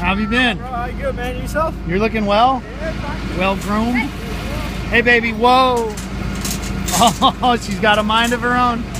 How have you been? Bro, how you good, man? Yourself? You're looking well? Well groomed? Hey, baby, whoa. Oh, she's got a mind of her own.